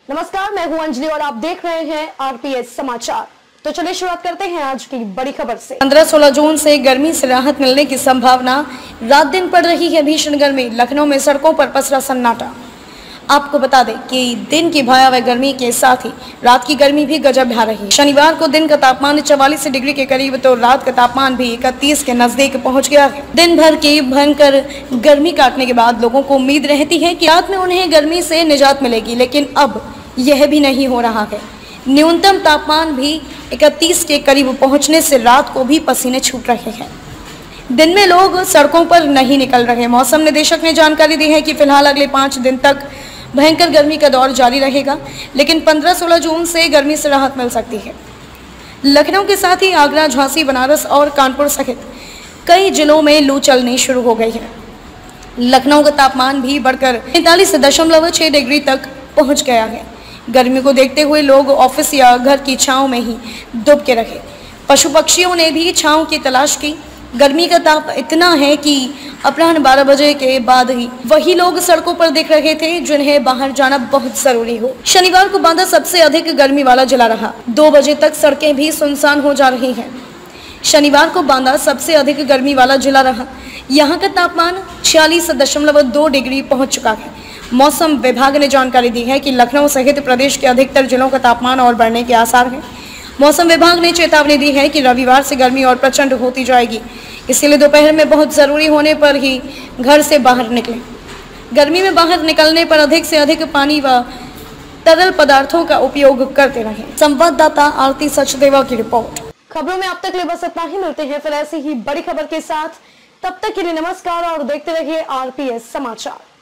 नमस्कार, मैं हूं अंजलि और आप देख रहे हैं आरपीएस समाचार। तो चलिए शुरुआत करते हैं आज की बड़ी खबर से। 15-16 जून से गर्मी से राहत मिलने की संभावना। रात दिन पड़ रही है भीषण गर्मी। लखनऊ में सड़कों पर पसरा सन्नाटा। आपको बता दें कि दिन की भयावह गर्मी के साथ ही रात की गर्मी भी गजब ढा रही है। शनिवार को दिन का तापमान 44 डिग्री के करीब तो रात का तापमान भी 31 के नजदीक पहुंच गया है। दिन भर की भयंकर गर्मी काटने के बाद लोगों को उम्मीद रहती है कि रात में उन्हें गर्मी से निजात मिलेगी, लेकिन अब यह भी नहीं हो रहा है। न्यूनतम तापमान भी 31 के करीब पहुंचने से रात को भी पसीने छूट रहे हैं। दिन में लोग सड़कों पर नहीं निकल रहे। मौसम निदेशक ने जानकारी दी है कि फिलहाल अगले 5 दिन तक भयंकर गर्मी का दौर जारी रहेगा, लेकिन 15-16 जून से गर्मी से राहत मिल सकती है। लखनऊ के साथ ही आगरा, झांसी, बनारस और कानपुर सहित कई जिलों में लू चलनी शुरू हो गई है। लखनऊ का तापमान भी बढ़कर 45.6 डिग्री तक पहुंच गया है। गर्मी को देखते हुए लोग ऑफिस या घर की छांव में ही दुब के रहे। पशु पक्षियों ने भी छांव की तलाश की। गर्मी का ताप इतना है कि अपराह्न 12 बजे के बाद ही वही लोग सड़कों पर दिख रहे थे जिन्हें बाहर जाना बहुत जरूरी हो। शनिवार को बांदा सबसे अधिक गर्मी वाला जिला रहा। 2 बजे तक सड़कें भी सुनसान हो जा रही हैं। शनिवार को बांदा सबसे अधिक गर्मी वाला जिला रहा। यहाँ का तापमान 46.2 डिग्री पहुंच चुका है। मौसम विभाग ने जानकारी दी है कि लखनऊ सहित प्रदेश के अधिकतर जिलों का तापमान और बढ़ने के आसार हैं। मौसम विभाग ने चेतावनी दी है कि रविवार से गर्मी और प्रचंड होती जाएगी, इसलिए दोपहर में बहुत जरूरी होने पर ही घर से बाहर निकलें। गर्मी में बाहर निकलने पर अधिक से अधिक पानी व तरल पदार्थों का उपयोग करते रहें। संवाददाता आरती सचदेवा की रिपोर्ट। खबरों में अब तक बस इतना ही। मिलते हैं फिर ऐसी ही बड़ी खबर के साथ। तब तक के लिए नमस्कार और देखते रहिए आरपीएस समाचार।